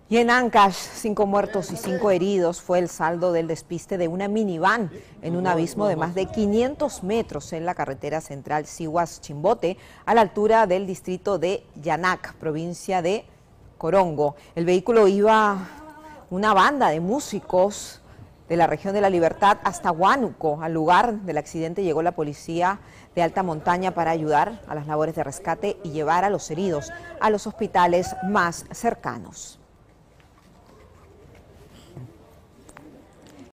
Y en Ancash, 5 muertos y 5 heridos fue el saldo del despiste de una minivan en un abismo de más de 500 metros en la carretera central Sihuas-Chimbote, a la altura del distrito de Llanac, provincia de Corongo. El vehículo iba una banda de músicos de la región de La Libertad hasta Huánuco. Al lugar del accidente llegó la policía de alta montaña para ayudar a las labores de rescate y llevar a los heridos a los hospitales más cercanos.